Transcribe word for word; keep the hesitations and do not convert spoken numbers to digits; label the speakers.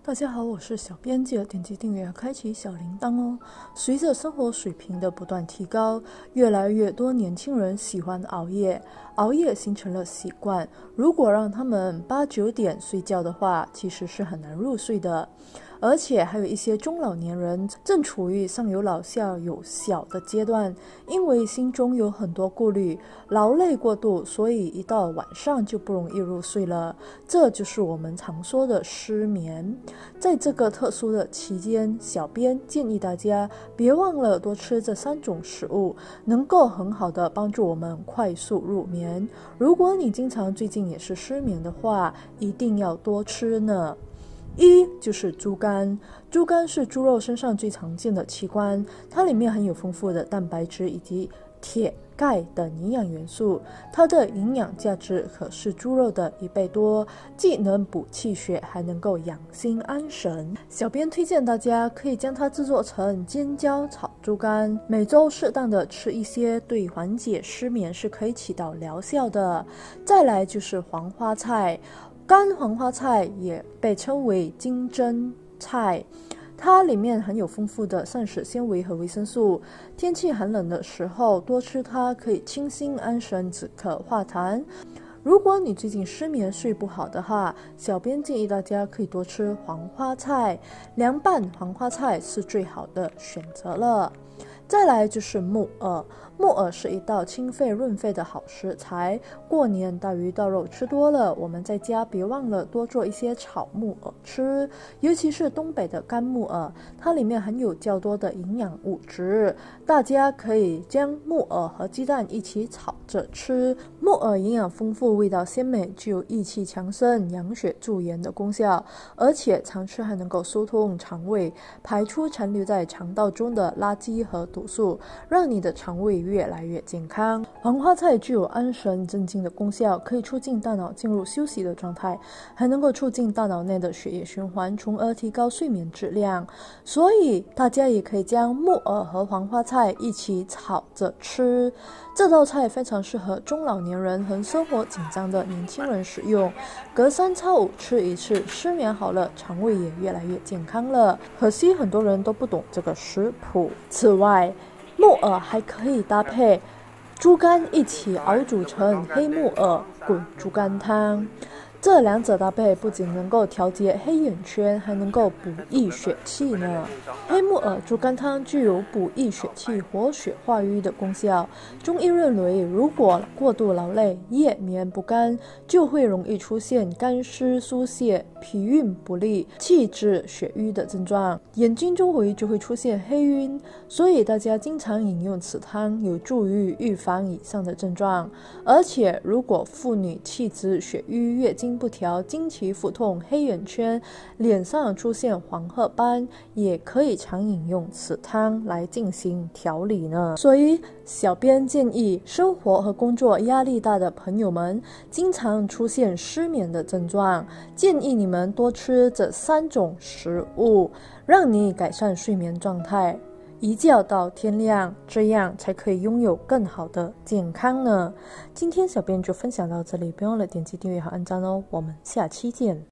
Speaker 1: 大家好，我是小编，记得点击订阅，开启小铃铛哦。随着生活水平的不断提高，越来越多年轻人喜欢熬夜，熬夜形成了习惯。如果让他们八九点睡觉的话，其实是很难入睡的。而且还有一些中老年人正处于上有老下有小的阶段，因为心中有很多顾虑，劳累过度，所以一到晚上就不容易入睡了。这就是我们常说的失眠。在这个特殊的期间，小编建议大家别忘了多吃这三种食物，能够很好的帮助我们快速入眠。如果你经常最近也是失眠的话，一定要多吃呢。一就是猪肝，猪肝是猪肉身上最常见的器官，它里面含有丰富的蛋白质以及铁、钙等营养元素，它的营养价值可是猪肉的一倍多，既能补气血，还能够养心安神。小编推荐大家可以将它制作成尖椒炒猪肝，每周适当的吃一些，对缓解失眠是可以起到疗效的。再来就是黄花菜。干黄花菜也被称为金针菜，它里面含有丰富的膳食纤维和维生素。天气寒冷的时候多吃它，可以清心安神、止咳化痰。如果你最近失眠睡不好的话，小编建议大家可以多吃黄花菜，凉拌黄花菜是最好的选择了。再来就是木耳，木耳是一道清肺润肺的好食材。过年大鱼大肉吃多了，我们在家别忘了多做一些炒木耳吃，尤其是东北的干木耳，它里面含有较多的营养物质，大家可以将木耳和鸡蛋一起炒着吃。木耳营养丰富，味道鲜美，具有益气强身、养血助颜的功效，而且常吃还能够疏通肠胃，排出残留在肠道中的垃圾和毒素，让你的肠胃越来越健康。黄花菜具有安神镇静的功效，可以促进大脑进入休息的状态，还能够促进大脑内的血液循环，从而提高睡眠质量。所以大家也可以将木耳和黄花菜一起炒着吃。这道菜非常适合中老年人和生活紧张的年轻人食用，隔三差五吃一次，失眠好了，肠胃也越来越健康了。可惜很多人都不懂这个食谱。此外，木耳还可以搭配猪肝一起熬煮成黑木耳滚猪肝汤，这两者搭配不仅能够调节黑眼圈，还能够补益血气呢。黑木耳猪肝汤具有补益血气、活血化瘀的功效。中医认为，如果过度劳累、夜眠不干，就会容易出现肝湿疏泄、脾运不利、气滞血瘀的症状，眼睛周围就会出现黑晕。所以大家经常饮用此汤，有助于预防以上的症状。而且，如果妇女气滞血瘀、月经不调、经期腹痛、黑眼圈、脸上出现黄褐斑，也可以常饮用此汤来进行调理呢。所以小编建议生活和工作压力大的朋友们，经常出现失眠的症状，建议你们多吃这三种食物，让你改善睡眠状态，一觉到天亮，这样才可以拥有更好的健康呢。今天小编就分享到这里，别忘了点击订阅和按赞哦，我们下期见。